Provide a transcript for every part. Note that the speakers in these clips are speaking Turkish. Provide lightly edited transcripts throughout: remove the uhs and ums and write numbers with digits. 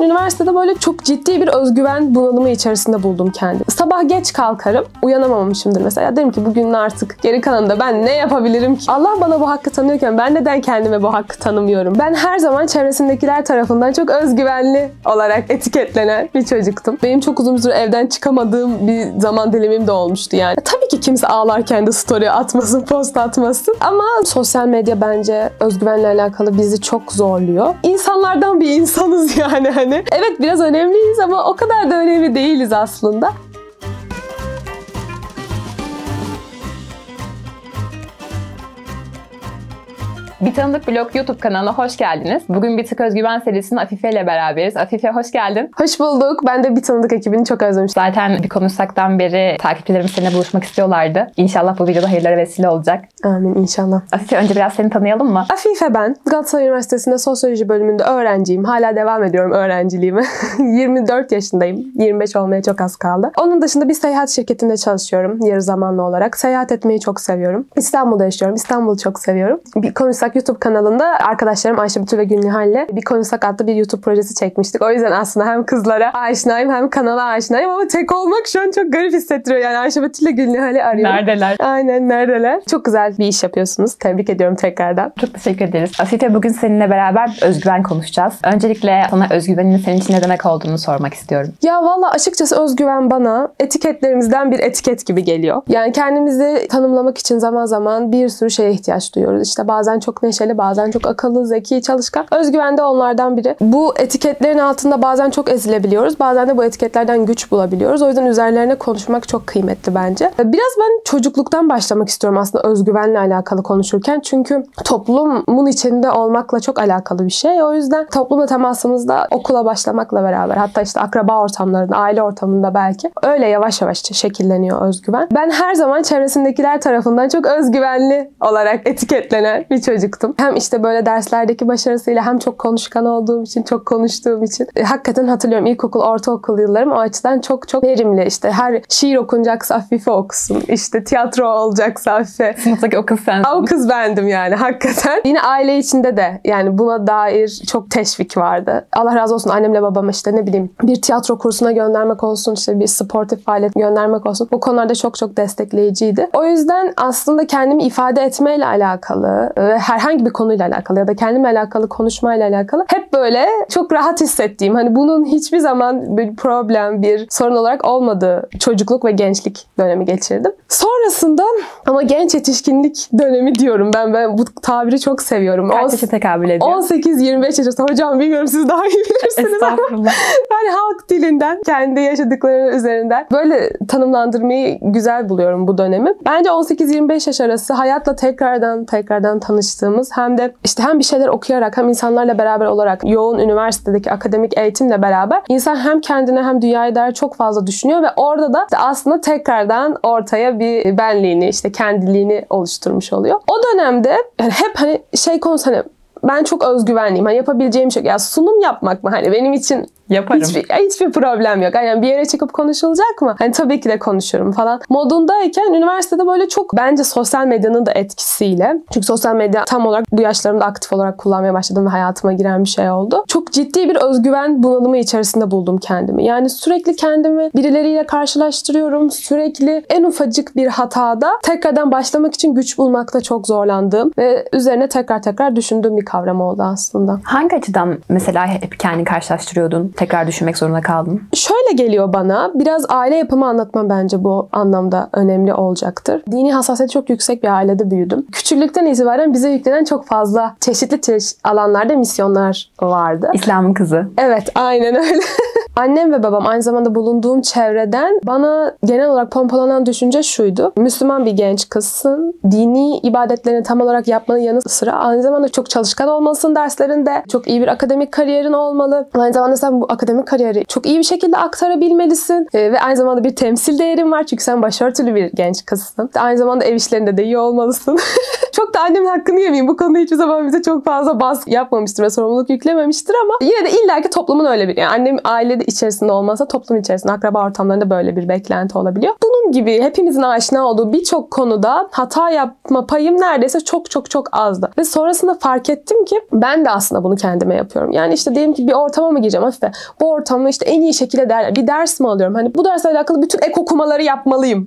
Üniversitede böyle çok ciddi bir özgüven bunalımı içerisinde buldum kendimi. Sabah geç kalkarım, uyanamamışımdır mesela. Derim ki bugün artık geri kalanında ben ne yapabilirim ki? Allah bana bu hakkı tanıyorken ben neden kendime bu hakkı tanımıyorum? Ben her zaman çevresindekiler tarafından çok özgüvenli olarak etiketlenen bir çocuktum. Benim çok uzun süre evden çıkamadığım bir zaman dilimim de olmuştu yani. Tabii ki kimse ağlarken de story atmasın, post atmasın. Ama sosyal medya bence özgüvenle alakalı bizi çok zorluyor. İnsanlardan bir insanız yani hani. Evet biraz önemliyiz ama o kadar da önemli değiliz aslında. Bir Tanıdık Blog YouTube kanalına hoş geldiniz. Bugün Bir Tık Özgüven serisinin Afife ile beraberiz. Afife hoş geldin. Hoş bulduk. Ben de Bir Tanıdık ekibini çok özlemiştim. Zaten bir konuşsaktan beri takipçilerimiz seninle buluşmak istiyorlardı. İnşallah bu videoda hayırlara vesile olacak. Amin inşallah. Afife önce biraz seni tanıyalım mı? Afife ben. Galatasaray Üniversitesi'nde sosyoloji bölümünde öğrenciyim. Hala devam ediyorum öğrenciliğime. 24 yaşındayım. 25 olmaya çok az kaldı. Onun dışında bir seyahat şirketinde çalışıyorum yarı zamanlı olarak. Seyahat etmeyi çok seviyorum. İstanbul'da yaşıyorum. İstanbul'u çok seviyorum. Bir konuşsak YouTube kanalında arkadaşlarım Ayşe Betül ve Gülnihal'le Bir Konuşsak adlı bir YouTube projesi çekmiştik. O yüzden aslında hem kızlara aşinayım hem kanala aşinayım ama tek olmak şu an çok garip hissettiriyor. Yani Ayşe Betül ve Gülnihal'i arıyorum. Neredeler? Aynen neredeler. Çok güzel bir iş yapıyorsunuz. Tebrik ediyorum tekrardan. Çok teşekkür ederiz. Afife bugün seninle beraber özgüven konuşacağız. Öncelikle sana özgüvenin senin için ne demek olduğunu sormak istiyorum. Ya valla açıkçası özgüven bana etiketlerimizden bir etiket gibi geliyor. Yani kendimizi tanımlamak için zaman zaman bir sürü şeye ihtiyaç duyuyoruz. İşte bazen çok neşeli, bazen çok akıllı, zeki, çalışkan. Özgüven de onlardan biri. Bu etiketlerin altında bazen çok ezilebiliyoruz. Bazen de bu etiketlerden güç bulabiliyoruz. O yüzden üzerlerine konuşmak çok kıymetli bence. Biraz ben çocukluktan başlamak istiyorum aslında özgüvenle alakalı konuşurken. Çünkü toplumun içinde olmakla çok alakalı bir şey. O yüzden toplumla temasımızda okula başlamakla beraber hatta işte akraba ortamlarında, aile ortamında belki öyle yavaş yavaş şekilleniyor özgüven. Ben her zaman çevresindekiler tarafından çok özgüvenli olarak etiketlenen bir çocuktum. Hem işte böyle derslerdeki başarısıyla hem çok konuşkan olduğum için, çok konuştuğum için. Hakikaten hatırlıyorum ilkokul, ortaokul yıllarım o açıdan çok çok verimli. İşte her şiir okunacaksa Afife okusun. İşte tiyatro olacaksa Afife. Sınıftaki o kız sensin. O kız bendim yani hakikaten. Yine aile içinde de yani buna dair çok teşvik vardı. Allah razı olsun annemle babama işte ne bileyim bir tiyatro kursuna göndermek olsun, işte bir sportif faaliyet göndermek olsun. Bu konularda çok çok destekleyiciydi. O yüzden aslında kendimi ifade etmeyle alakalı ve herhangi bir konuyla alakalı ya da kendimle alakalı konuşmayla alakalı hep böyle çok rahat hissettiğim, hani bunun hiçbir zaman bir problem, bir sorun olarak olmadığı çocukluk ve gençlik dönemi geçirdim. Sonrasında ama genç yetişkinlik dönemi diyorum ben bu tabiri çok seviyorum. Kaç yaşa tekabül ediyor? 18-25 yaşında. Hocam bilmiyorum siz daha iyi bilirsiniz. Estağfurullah. Ben halk dilinden, kendi yaşadıkları üzerinden böyle tanımlandırmayı güzel buluyorum bu dönemi. Bence 18-25 yaş arası hayatla tekrardan tanıştığımız hem de işte hem bir şeyler okuyarak hem insanlarla beraber olarak yoğun üniversitedeki akademik eğitimle beraber insan hem kendine hem dünyaya dair çok fazla düşünüyor ve orada da işte aslında tekrardan ortaya bir benliğini, işte kendiliğini oluşturmuş oluyor. O dönemde yani hep hani şey konusu hani ben çok özgüvenliyim. Hani yapabileceğim şey ya sunum yapmak mı? Hani benim için yaparım. Hiçbir problem yok. Yani bir yere çıkıp konuşulacak mı? Hani tabii ki de konuşurum falan modundayken üniversitede böyle çok bence sosyal medyanın da etkisiyle, çünkü sosyal medya tam olarak bu yaşlarımda aktif olarak kullanmaya başladım ve hayatıma giren bir şey oldu. Çok ciddi bir özgüven bunalımı içerisinde buldum kendimi. Yani sürekli kendimi birileriyle karşılaştırıyorum. Sürekli en ufacık bir hatada tekrardan başlamak için güç bulmakta çok zorlandığım ve üzerine tekrar düşündüğüm bir kavram oldu aslında. Hangi açıdan mesela hep kendini karşılaştırıyordun? Tekrar düşünmek zorunda kaldın. Şöyle geliyor bana. Biraz aile yapımı anlatmam bence bu anlamda önemli olacaktır. Dini hassasiyeti çok yüksek bir ailede büyüdüm. Küçüklükten itibaren bize yüklenen çok fazla çeşitli alanlarda misyonlar vardı. İslam'ın kızı. Evet, aynen öyle. Annem ve babam aynı zamanda bulunduğum çevreden bana genel olarak pompalanan düşünce şuydu. Müslüman bir genç kızsın. Dini ibadetlerini tam olarak yapmanın yanı sıra aynı zamanda çok çalışkan olmalısın derslerinde. Çok iyi bir akademik kariyerin olmalı. Aynı zamanda sen bu akademik kariyeri çok iyi bir şekilde aktarabilmelisin. Ve aynı zamanda bir temsil değerin var. Çünkü sen başörtülü bir genç kızsın. Aynı zamanda ev işlerinde de iyi olmalısın. Çok da annemin hakkını yemeyeyim. Bu konuda hiçbir zaman bize çok fazla baskı yapmamıştır ve sorumluluk yüklememiştir ama yine de illaki toplumun öyle bir. Yani annem ailede kendi içerisinde olmasa toplum içerisinde, akraba ortamlarında böyle bir beklenti olabiliyor. Bunun gibi hepimizin aşina olduğu birçok konuda hata yapma payım neredeyse çok çok çok azdı. Ve sonrasında fark ettim ki ben de aslında bunu kendime yapıyorum. Yani işte diyelim ki bir ortama mı gireceğim Afife? Bu ortamı işte en iyi şekilde bir ders mi alıyorum? Hani bu dersle alakalı bütün ek okumaları yapmalıyım.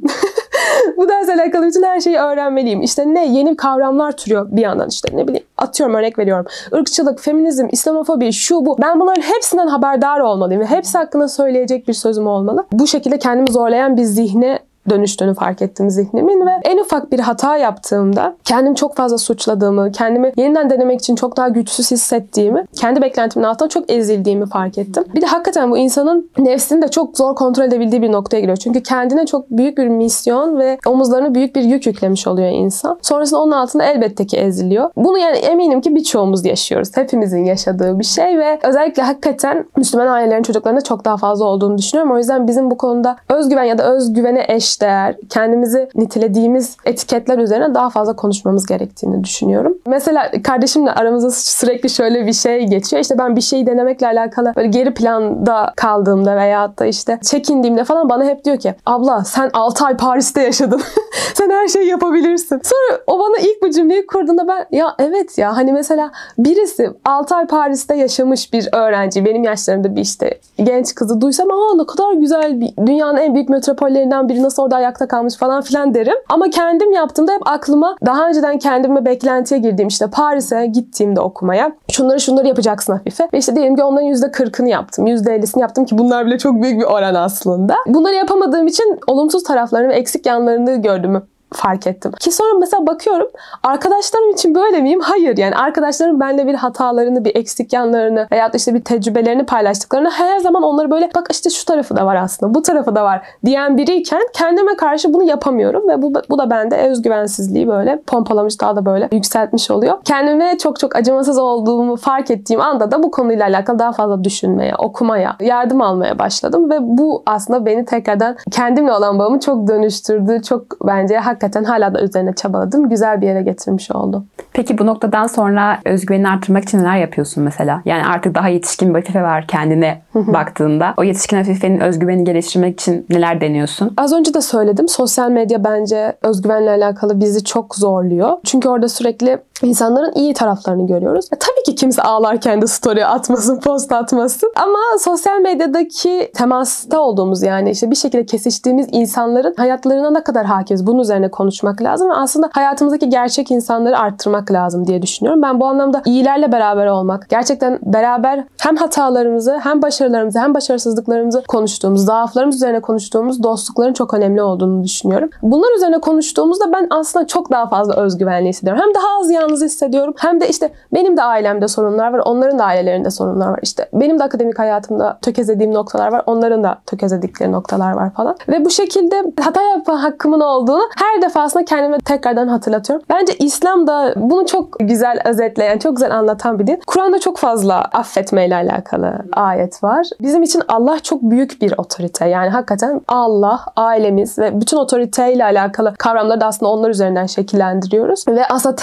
Bu dersle alakalı bütün her şeyi öğrenmeliyim. İşte yeni kavramlar türüyor bir yandan, işte ne bileyim, atıyorum, örnek veriyorum. Irkçılık, feminizm, İslamofobi, şu bu. Ben bunların hepsinden haberdar olmalıyım ve hepsi hakkında söyleyecek bir sözüm olmalı. Bu şekilde kendimi zorlayan bir zihne dönüştüğünü fark ettim zihnimin ve en ufak bir hata yaptığımda kendimi çok fazla suçladığımı, kendimi yeniden denemek için çok daha güçsüz hissettiğimi, kendi beklentimin altında çok ezildiğimi fark ettim. Bir de hakikaten bu insanın nefsini de çok zor kontrol edebildiği bir noktaya giriyor. Çünkü kendine çok büyük bir misyon ve omuzlarına büyük bir yük yüklemiş oluyor insan. Sonrasında onun altında elbette ki eziliyor. Bunu yani eminim ki birçoğumuz yaşıyoruz. Hepimizin yaşadığı bir şey ve özellikle hakikaten Müslüman ailelerin çocuklarında çok daha fazla olduğunu düşünüyorum. O yüzden bizim bu konuda özgüven ya da özgüvene eşdeğer, kendimizi nitelediğimiz etiketler üzerine daha fazla konuşmamız gerektiğini düşünüyorum. Mesela kardeşimle aramızda sürekli şöyle bir şey geçiyor. İşte ben bir şeyi denemekle alakalı böyle geri planda kaldığımda veyahut da işte çekindiğimde falan bana hep diyor ki, abla sen 6 ay Paris'te yaşadın. Sen her şeyi yapabilirsin. Sonra o bana ilk bu cümleyi kurduğunda ben ya evet ya, hani mesela birisi 6 ay Paris'te yaşamış bir öğrenci, benim yaşlarımda bir işte genç kızı duysam, ne kadar güzel, bir dünyanın en büyük metropollerinden biri, nasıl orada ayakta kalmış falan filan derim. Ama kendim yaptığımda hep aklıma daha önceden kendime beklentiye girdiğim, işte Paris'e gittiğimde okumaya şunları yapacaksın Afife. Ve işte diyelim ki onların %40'ını yaptım, %50'sini yaptım ki bunlar bile çok büyük bir oran aslında. Bunları yapamadığım için olumsuz taraflarını ve eksik yanlarını gördüğümü fark ettim. Ki sonra mesela bakıyorum, arkadaşlarım için böyle miyim? Hayır. Yani arkadaşlarım benimle bir hatalarını, bir eksik yanlarını veya işte bir tecrübelerini paylaştıklarını her zaman onları böyle, bak işte şu tarafı da var aslında, bu tarafı da var diyen biriyken kendime karşı bunu yapamıyorum ve bu da bende özgüvensizliği böyle pompalamış, daha da böyle yükseltmiş oluyor. Kendime çok çok acımasız olduğumu fark ettiğim anda da bu konuyla alakalı daha fazla düşünmeye, okumaya, yardım almaya başladım ve bu aslında beni tekrardan kendimle olan bağımı çok dönüştürdü. Çok bence hakikaten hala da üzerine çabaladım. Güzel bir yere getirmiş oldu. Peki bu noktadan sonra özgüvenini artırmak için neler yapıyorsun mesela? Yani artık daha yetişkin bir Afife var kendine baktığında. O yetişkin Afife'nin özgüvenini geliştirmek için neler deniyorsun? Az önce de söyledim. Sosyal medya bence özgüvenle alakalı bizi çok zorluyor. Çünkü orada sürekli insanların iyi taraflarını görüyoruz. Tabii ki kimse ağlarken de story atmasın, post atmasın. Ama sosyal medyadaki temasta olduğumuz, yani işte bir şekilde kesiştiğimiz insanların hayatlarına ne kadar hakimiz, bunun üzerine konuşmak lazım. Ve aslında hayatımızdaki gerçek insanları arttırmak lazım diye düşünüyorum. Ben bu anlamda iyilerle beraber olmak, gerçekten beraber hem hatalarımızı, hem başarılarımızı, hem başarısızlıklarımızı konuştuğumuz, zaaflarımız üzerine konuştuğumuz dostlukların çok önemli olduğunu düşünüyorum. Bunlar üzerine konuştuğumuzda ben aslında çok daha fazla özgüvenli hissediyorum. Hem daha az yalnız hissediyorum, hem de işte benim de ailemde sorunlar var, onların da ailelerinde sorunlar var. İşte benim de akademik hayatımda tökezlediğim noktalar var, onların da tökezledikleri noktalar var falan. Ve bu şekilde hata yapma hakkımın olduğunu her defasında kendime tekrardan hatırlatıyorum. Bence İslam da bunu çok güzel özetleyen, çok güzel anlatan bir din. Kur'an'da çok fazla affetmeyle alakalı ayet var. Bizim için Allah çok büyük bir otorite. Yani hakikaten Allah, ailemiz ve bütün otoriteyle alakalı kavramları da aslında onlar üzerinden şekillendiriyoruz. Ve aslında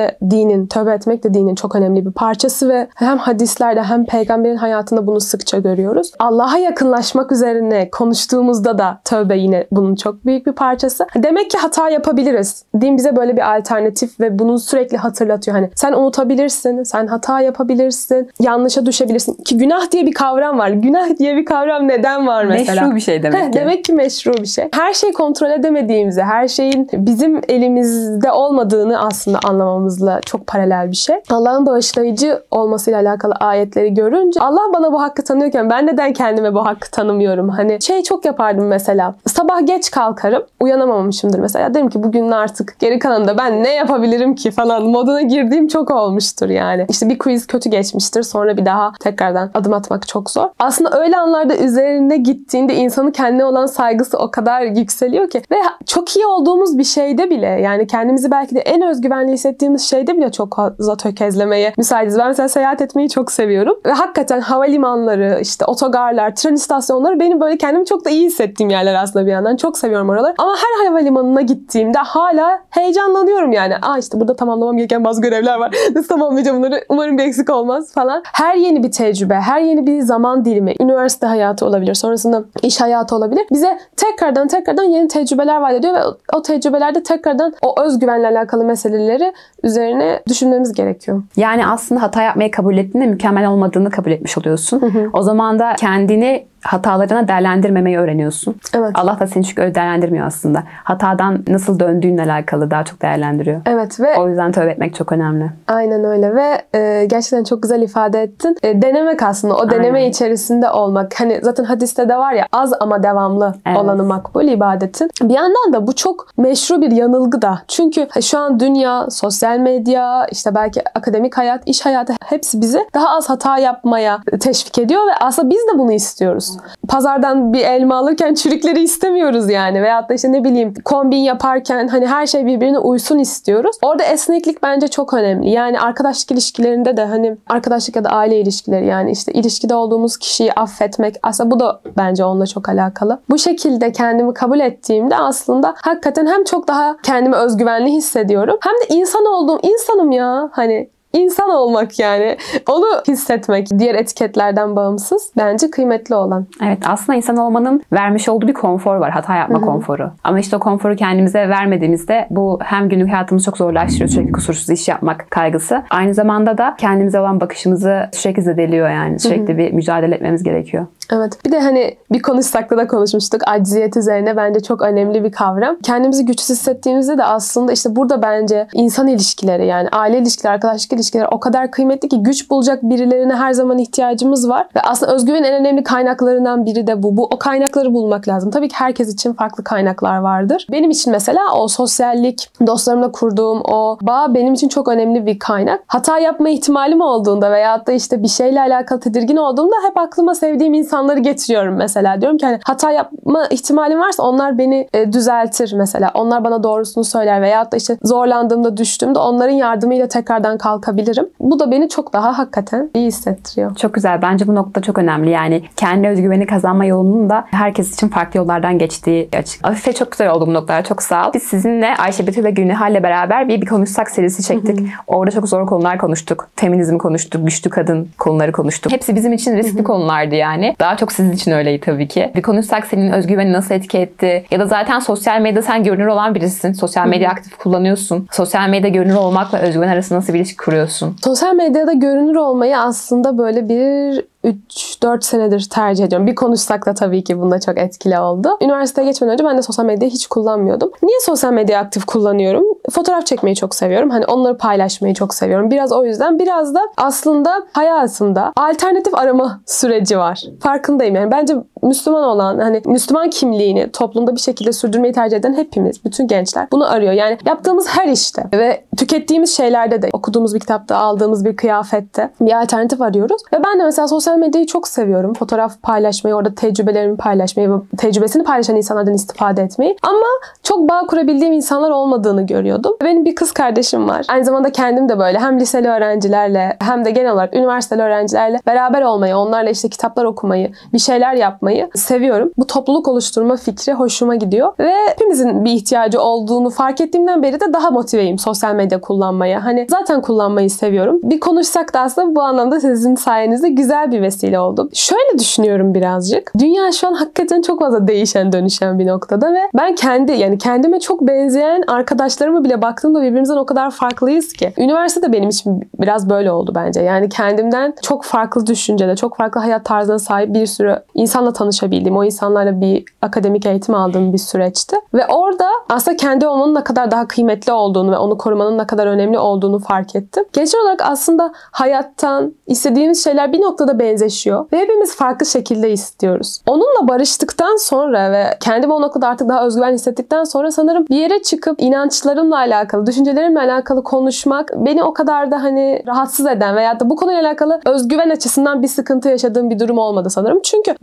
tövbe etmek de dinin çok önemli bir parçası ve hem hadislerde hem peygamberin hayatında bunu sıkça görüyoruz. Allah'a yakınlaşmak üzerine konuştuğumuzda da tövbe yine bunun çok büyük bir parçası. Demek ki hata yapabiliriz. Din bize böyle bir alternatif ve bunu sürekli hatırlatıyor. Hani sen unutabilirsin, sen hata yapabilirsin, yanlışa düşebilirsin. Ki günah diye bir kavram var. Günah diye bir kavram neden var mesela? Meşru bir şey demek ki. Demek ki meşru bir şey. Her şeyi kontrol edemediğimizi, her şeyin bizim elimizde olmadığını aslında anlamamızla çok paralel bir şey. Allah'ın bağışlayıcı olmasıyla alakalı ayetleri görünce Allah bana bu hakkı tanıyorken ben neden kendime bu hakkı tanımıyorum? Hani çok yapardım mesela. Sabah geç kalkarım. Uyanamamışımdır mesela. Derim ki bugün artık geri kalanında ben ne yapabilirim ki falan moduna girdiğim çok olmuştur yani. İşte bir quiz kötü geçmiştir. Sonra bir daha tekrardan adım atmak çok zor. Aslında öyle anlarda üzerine gittiğinde insanın kendine olan saygısı o kadar yükseliyor ki ve çok iyi olduğumuz bir şeyde bile, yani kendimizi belki de en özgüvenli hissettiğimiz şeyde bile çok fazla tökezlemeye müsaitiz. Ben mesela seyahat etmeyi çok seviyorum. Ve hakikaten havalimanları, işte otogarlar, tren istasyonları benim böyle kendimi çok da iyi hissettiğim yerler aslında bir yandan. Çok seviyorum oraları. Ama her havalimanına gittiğim gittiğimde hala heyecanlanıyorum yani. İşte burada tamamlamam gereken bazı görevler var. Nasıl tamamlayacağım bunları? Umarım bir eksik olmaz falan. Her yeni bir tecrübe, her yeni bir zaman dilimi, üniversite hayatı olabilir, sonrasında iş hayatı olabilir. Bize tekrardan yeni tecrübeler vaat ediyor ve o tecrübelerde tekrardan o özgüvenle alakalı meseleleri üzerine düşünmemiz gerekiyor. Yani aslında hata yapmayı kabul ettiğinde mükemmel olmadığını kabul etmiş oluyorsun. O zaman da kendini hatalarına değerlendirmemeyi öğreniyorsun. Evet. Allah da seni çünkü öyle değerlendirmiyor aslında. Hatadan nasıl döndüğünle alakalı daha çok değerlendiriyor. Evet ve o yüzden tövbe etmek çok önemli. Aynen öyle ve gerçekten çok güzel ifade ettin. Denemek aslında. O deneme Aynen. içerisinde olmak. Hani zaten hadiste de var ya, az ama devamlı olanı makbul ibadetin. Bir yandan da bu çok meşru bir yanılgı da. Çünkü şu an dünya, sosyal medya, işte belki akademik hayat, iş hayatı hepsi bizi daha az hata yapmaya teşvik ediyor ve aslında biz de bunu istiyoruz. Pazardan bir elma alırken çürükleri istemiyoruz yani. Veyahut da işte ne bileyim kombin yaparken hani her şey birbirine uysun istiyoruz. Orada esneklik bence çok önemli. Yani arkadaşlık ilişkilerinde de hani arkadaşlık ya da aile ilişkileri, yani işte ilişkide olduğumuz kişiyi affetmek, aslında bu da bence onunla çok alakalı. Bu şekilde kendimi kabul ettiğimde aslında hakikaten hem çok daha kendimi özgüvenli hissediyorum, hem de insan olduğum, insanım ya, hani İnsan olmak yani. Onu hissetmek diğer etiketlerden bağımsız bence kıymetli olan. Evet, aslında insan olmanın vermiş olduğu bir konfor var. Hata yapma konforu. Ama işte o konforu kendimize vermediğimizde bu hem günlük hayatımızı çok zorlaştırıyor. Sürekli kusursuz iş yapmak kaygısı. Aynı zamanda da kendimize olan bakışımızı sürekli zedeliyor yani. Sürekli bir mücadele etmemiz gerekiyor. Evet. Bir de hani bir konuşsak da konuşmuştuk. Acziyet üzerine bence çok önemli bir kavram. Kendimizi güçsüz hissettiğimizde de aslında işte burada bence insan ilişkileri, yani aile ilişkileri, arkadaşlık ilişkileri o kadar kıymetli ki güç bulacak birilerine her zaman ihtiyacımız var. Ve aslında özgüvenin en önemli kaynaklarından biri de bu. O kaynakları bulmak lazım. Tabii ki herkes için farklı kaynaklar vardır. Benim için mesela o sosyallik, dostlarımla kurduğum o bağ benim için çok önemli bir kaynak. Hata yapma ihtimalim olduğunda veyahut da işte bir şeyle alakalı tedirgin olduğumda hep aklıma sevdiğim insanları getiriyorum mesela. Diyorum ki hani hata yapma ihtimalim varsa onlar beni düzeltir mesela. Onlar bana doğrusunu söyler veyahut da işte zorlandığımda, düştüğümde onların yardımıyla tekrardan kalkabilirim. Bu da beni çok daha hakikaten iyi hissettiriyor. Çok güzel. Bence bu nokta çok önemli. Yani kendi özgüveni kazanma yolunun da herkes için farklı yollardan geçtiği açık. Afife, çok güzel oldu bu noktalar. Çok sağ ol. Biz sizinle Ayşe Betül ve Gülnihal'le beraber bir konuşsak serisi çektik. Orada çok zor konular konuştuk. Feminizm konuştuk. Güçlü kadın konuları konuştuk. Hepsi bizim için riskli konulardı yani. Daha çok sizin için öyleydi tabii ki. Bir konuşsak senin özgüveni nasıl etki, ya da zaten sosyal medyada sen görünür olan birisin. Sosyal medya aktif kullanıyorsun. Sosyal medyada görünür olmakla özgüven arasında nasıl bir ilişki kuruyorsun? Sosyal medyada görünür olmayı aslında böyle bir 3-4 senedir tercih ediyorum. Bir konuşsak da tabii ki bunda çok etkili oldu. Üniversiteye geçmeden önce ben de sosyal medyayı hiç kullanmıyordum. Niye sosyal medyayı aktif kullanıyorum? Fotoğraf çekmeyi çok seviyorum. Hani onları paylaşmayı çok seviyorum. Biraz o yüzden. Biraz da aslında hayatımda alternatif arama süreci var. Farkındayım yani. Bence Müslüman olan, hani Müslüman kimliğini toplumda bir şekilde sürdürmeyi tercih eden hepimiz, bütün gençler bunu arıyor. Yani yaptığımız her işte ve tükettiğimiz şeylerde de, okuduğumuz bir kitapta, aldığımız bir kıyafette bir alternatif arıyoruz. Ve ben de mesela sosyal medyayı çok seviyorum. Fotoğraf paylaşmayı, orada tecrübelerimi paylaşmayı ve tecrübesini paylaşan insanlardan istifade etmeyi. Ama çok bağ kurabildiğim insanlar olmadığını görüyordum. Benim bir kız kardeşim var. Aynı zamanda kendim de böyle hem liseli öğrencilerle hem de genel olarak üniversiteli öğrencilerle beraber olmayı, onlarla işte kitaplar okumayı, bir şeyler yapmayı seviyorum. Bu topluluk oluşturma fikri hoşuma gidiyor. Ve hepimizin bir ihtiyacı olduğunu fark ettiğimden beri de daha motiveyim sosyal medya kullanmaya. Hani zaten kullanmayı seviyorum. Bir konuşsak da aslında bu anlamda sizin sayenizde güzel bir vesile oldu. Şöyle düşünüyorum birazcık. Dünya şu an hakikaten çok fazla değişen, dönüşen bir noktada ve ben kendime çok benzeyen arkadaşlarıma bile baktığımda birbirimizden o kadar farklıyız ki. Üniversitede benim için biraz böyle oldu bence. Yani kendimden çok farklı düşüncede, çok farklı hayat tarzına sahip bir sürü insanla tanışabildiğim, o insanlarla bir akademik eğitim aldığım bir süreçti. Ve orada aslında kendi olmanın ne kadar daha kıymetli olduğunu ve onu korumanın ne kadar önemli olduğunu fark ettim. Gençler olarak aslında hayattan istediğimiz şeyler bir noktada benzeşiyor ve hepimiz farklı şekilde istiyoruz. Onunla barıştıktan sonra ve kendimi o noktada artık daha özgüven hissettikten sonra sanırım bir yere çıkıp inançlarımla alakalı, düşüncelerimle alakalı konuşmak beni o kadar da hani rahatsız eden veya da bu konuyla alakalı özgüven açısından bir sıkıntı yaşadığım bir durum olmadı sanırım. Çünkü benim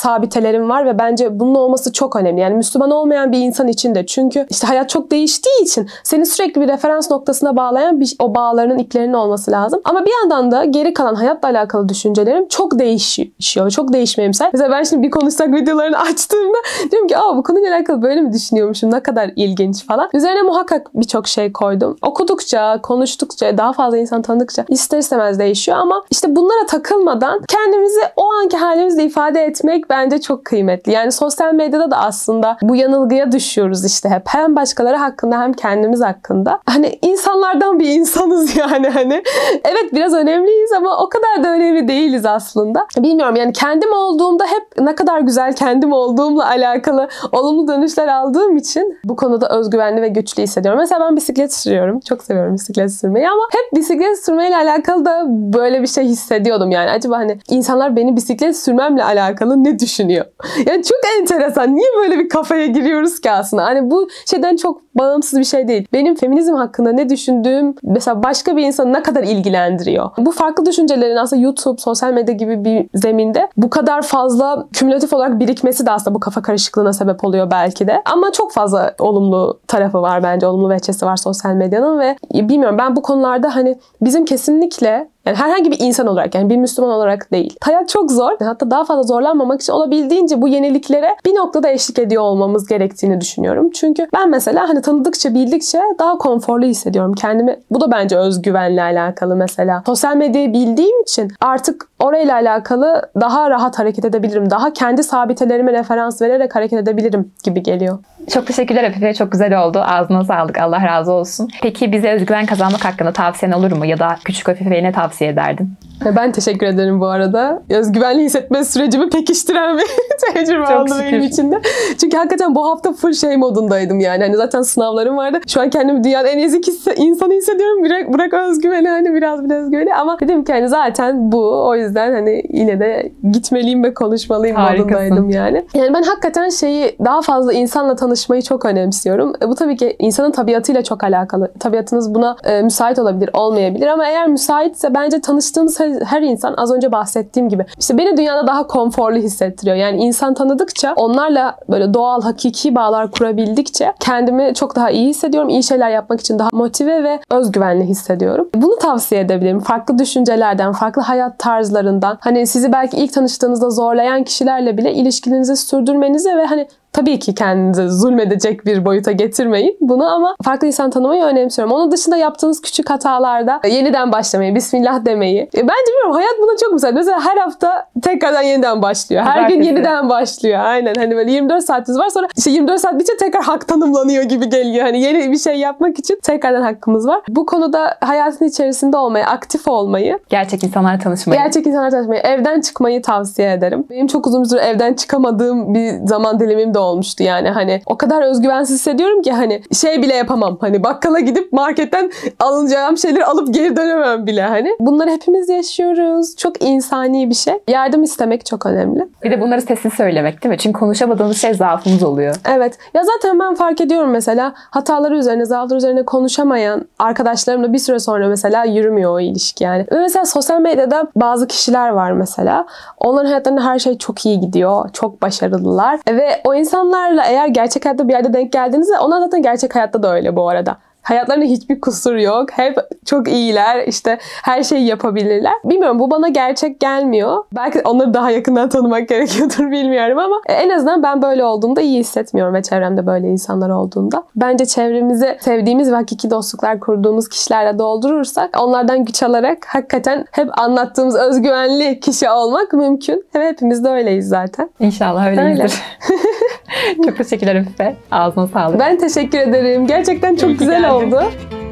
sabitelerim var ve bence bunun olması çok önemli. Yani Müslüman olmayan bir insan için de. Çünkü işte hayat çok değiştiği için seni sürekli bir referans noktasına bağlayan o bağlarının iplerinin olması lazım. Ama bir yandan da geri kalan hayatla alakalı düşüncelerim çok değişiyor. Çok değişmeye müsait. Mesela ben şimdi bir konuşsak videolarını açtığımda diyorum ki bu konuyla alakalı böyle mi düşünüyormuşum? Ne kadar ilginç falan. Üzerine muhakkak birçok şey koydum. Okudukça, konuştukça, daha fazla insan tanıdıkça ister istemez değişiyor ama işte bunlara takılmadan kendimizi o anki halimizle ifade etmek bence çok kıymetli. Yani sosyal medyada da aslında bu yanılgıya düşüyoruz işte hep. Hem başkaları hakkında hem kendimiz hakkında. Hani insanlardan bir insanız yani hani. Evet biraz önemliyiz ama o kadar da önemli değiliz aslında. Bilmiyorum yani kendim olduğumda hep ne kadar güzel kendim olduğumla alakalı olumlu dönüşler aldığım için bu konuda özgüvenli ve güçlü hissediyorum. Mesela ben bisiklet sürüyorum. Çok seviyorum bisiklet sürmeyi ama hep bisiklet sürmeyle alakalı da böyle bir şey hissediyordum yani. Acaba hani insanlar beni bisiklet sürmemle alakalı ne düşünüyor? Yani çok enteresan. Niye böyle bir kafaya giriyoruz ki aslında? Hani bu şeyden çok bağımsız bir şey değil. Benim feminizm hakkında ne düşündüğüm mesela başka bir insanı ne kadar ilgilendiriyor? Bu farklı düşüncelerin aslında YouTube, sosyal medya gibi bir zeminde bu kadar fazla kümülatif olarak birikmesi de aslında bu kafa karışıklığına sebep oluyor belki de. Ama çok fazla olumlu tarafı var bence. Olumlu veçesi var sosyal medyanın ve bilmiyorum ben bu konularda hani bizim kesinlikle yani herhangi bir insan olarak yani bir Müslüman olarak değil. Hayat çok zor. Hatta daha fazla zorlanmamak için olabildiğince bu yeniliklere bir noktada eşlik ediyor olmamız gerektiğini düşünüyorum. Çünkü ben mesela hani tanıdıkça bildikçe daha konforlu hissediyorum kendimi. Bu da bence özgüvenle alakalı mesela. Sosyal medyayı bildiğim için artık orayla alakalı daha rahat hareket edebilirim. Daha kendi sabitelerime referans vererek hareket edebilirim gibi geliyor. Çok teşekkürler Afife. Çok güzel oldu. Ağzına sağlık. Allah razı olsun. Peki bize özgüven kazanmak hakkında tavsiyen olur mu? Ya da küçük Afife'ye ne tavsiye ederdin? Ben teşekkür ederim bu arada. Özgüvenli hissetme sürecimi pekiştiren bir tecrübe oldu benim için de. Çünkü hakikaten bu hafta full şey modundaydım yani. Hani zaten sınavlarım vardı. Şu an kendimi dünyanın en ezik insanı hissediyorum. Bırak özgüveni hani biraz özgüveni. Ama dedim ki hani zaten bu. O yüzden hani yine de gitmeliyim ve konuşmalıyım modundaydım yani. Yani ben hakikaten daha daha insanla tanışmayı çok önemsiyorum. Bu tabii ki insanın tabiatıyla çok alakalı. Tabiatınız buna müsait olabilir, olmayabilir ama eğer müsaitse bence tanıştığımız her insan az önce bahsettiğim gibi işte beni dünyada daha konforlu hissettiriyor. Yani insan tanıdıkça onlarla böyle doğal, hakiki bağlar kurabildikçe kendimi çok daha iyi hissediyorum. İyi şeyler yapmak için daha motive ve özgüvenli hissediyorum. Bunu tavsiye edebilirim. Farklı düşüncelerden, farklı hayat tarzlarından hani sizi belki ilk tanıştığınızda zorlayan kişilerle bile ilişkinizi sürdürmenize ve hani tabii ki kendinizi zulmedecek bir boyuta getirmeyin bunu ama farklı insan tanımayı önemsiyorum. Onun dışında yaptığınız küçük hatalarda yeniden başlamayı, Bismillah demeyi. Bence bilmiyorum hayat buna çok müsait. Mesela her hafta tekrardan yeniden başlıyor. Her gün yeniden başlıyor. Aynen hani böyle 24 saatiniz var sonra işte 24 saat bitince tekrar hak tanımlanıyor gibi geliyor. Hani yeni bir şey yapmak için tekrardan hakkımız var. Bu konuda hayatın içerisinde olmayı, aktif olmayı. Gerçek insanlarla tanışmayı. Evden çıkmayı tavsiye ederim. Benim çok uzun bir süre evden çıkamadığım bir zaman dilimim de olmuştu yani hani o kadar özgüvensiz hissediyorum ki hani şey bile yapamam hani bakkala gidip marketten alınacağım şeyleri alıp geri dönemem bile hani. Bunları hepimiz yaşıyoruz. Çok insani bir şey. Yardım istemek çok önemli. Bir de bunları sessiz söylemek değil mi? Çünkü konuşamadığımız şey zaafımız oluyor. Evet. Ya zaten ben fark ediyorum mesela hataları üzerine, zaafları üzerine konuşamayan arkadaşlarımla bir süre sonra mesela yürümüyor o ilişki yani. Ve mesela sosyal medyada bazı kişiler var mesela. Onların hayatlarında her şey çok iyi gidiyor. Çok başarılılar. Ve o insanlarla eğer gerçek hayatta bir yerde denk geldiğinizde onlar zaten gerçek hayatta da öyle bu arada. Hayatlarında hiçbir kusur yok. Hep çok iyiler. İşte her şeyi yapabilirler. Bilmiyorum bu bana gerçek gelmiyor. Belki onları daha yakından tanımak gerekiyordur bilmiyorum ama en azından ben böyle olduğumda iyi hissetmiyorum ve çevremde böyle insanlar olduğunda. Bence çevremizi sevdiğimiz ve hakiki dostluklar kurduğumuz kişilerle doldurursak onlardan güç alarak hakikaten hep anlattığımız özgüvenli kişi olmak mümkün. Ve hepimiz de öyleyiz zaten. İnşallah öyleyizdir. Çok teşekkürler Afife. Ağzına sağlık. Ben teşekkür ederim. Gerçekten çok güzel oldu.